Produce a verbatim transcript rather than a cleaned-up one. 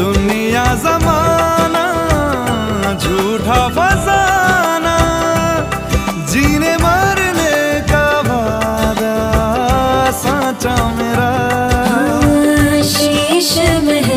दुनिया जमाना झूठा फसाना, जीने मरने का वादा साचा में